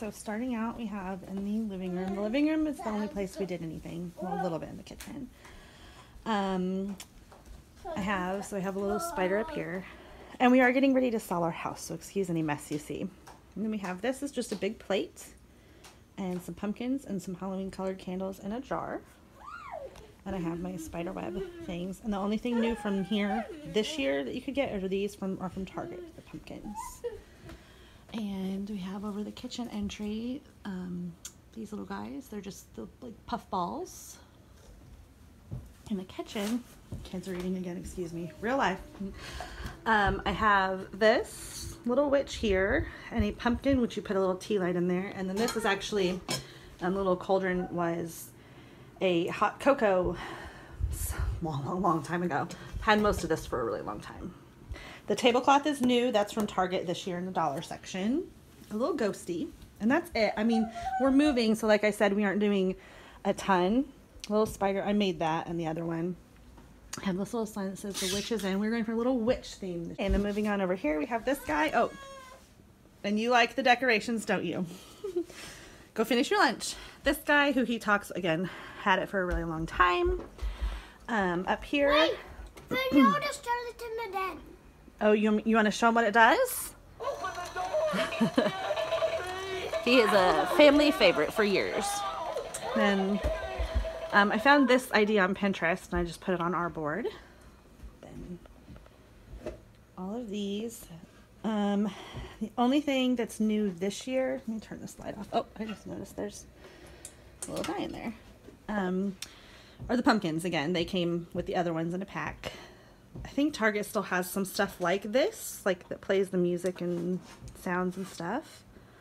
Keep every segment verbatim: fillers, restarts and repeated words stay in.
So starting out, we have in the living room. The living room is the only place we did anything. Well, a little bit in the kitchen. Um, I have, so I have a little spider up here. And we are getting ready to sell our house, so excuse any mess you see. And then we have, this is just a big plate. And some pumpkins and some Halloween colored candles in a jar. And I have my spider web things. And the only thing new from here this year that you could get are these from are from Target, the pumpkins. And we have over the kitchen entry um, these little guys. They're just the like puff balls. In the kitchen, kids are eating again, excuse me, real life. Um, I have this little witch here and a pumpkin, which you put a little tea light in there. And then this is actually, a little cauldron was a hot cocoa long, long, long time ago. Had most of this for a really long time. The tablecloth is new. That's from Target this year in the dollar section. A little ghosty. And that's it. I mean, we're moving, so like I said, we aren't doing a ton. A little spider. I made that and the other one. I have this little sign that says the witch is in. We're going for a little witch theme. And then moving on over here, we have this guy. Oh, and you like the decorations, don't you? Go finish your lunch. This guy who he talks, again, had it for a really long time. Um, up here. Wait, but you just turned it in the den. Oh, you, you want to show him what it does? Open the door. He is a family favorite for years. Then um, I found this idea on Pinterest and I just put it on our board. Then all of these. Um, the only thing that's new this year, let me turn this light off. Oh, I just noticed there's a little guy in there. Um, are the pumpkins again. They came with the other ones in a pack. I think Target still has some stuff like this, like that plays the music and sounds and stuff.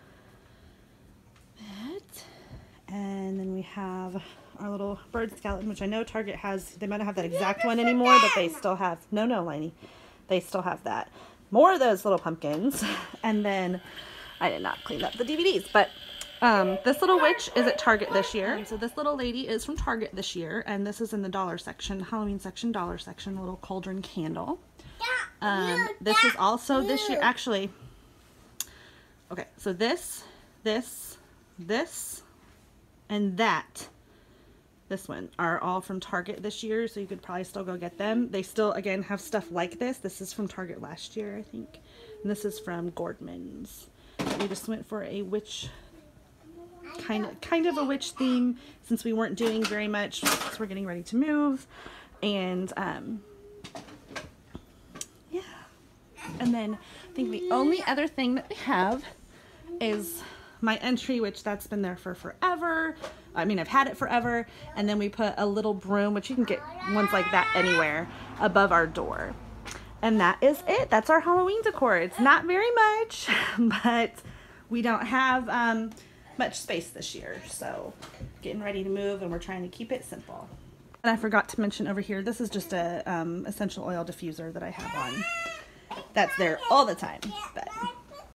That. And then we have our little bird skeleton, which I know Target has. They might not have that exact one anymore, but they still have. No, no, Lainey. They still have that. More of those little pumpkins. And then I did not clean up the D V Ds, but um, this little witch is at Target this year. And so this little lady is from Target this year, and this is in the dollar section, Halloween section, dollar section, a little cauldron candle. Um, this is also this year, actually. Okay, so this, this, this, and that. This one are all from Target this year, so you could probably still go get them. They still, again, have stuff like this. This is from Target last year, I think. And this is from Gordman's. We just went for a witch, kind of, kind of a witch theme, since we weren't doing very much, because we're getting ready to move. And, um, yeah. And then I think the only other thing that we have is my entry, which that's been there for forever. I mean, I've had it forever. And then we put a little broom, which you can get ones like that anywhere, above our door. And that is it. That's our Halloween decor. It's not very much, but we don't have um, much space this year. So getting ready to move, and we're trying to keep it simple. And I forgot to mention over here, this is just a um, essential oil diffuser that I have on. That's there all the time. But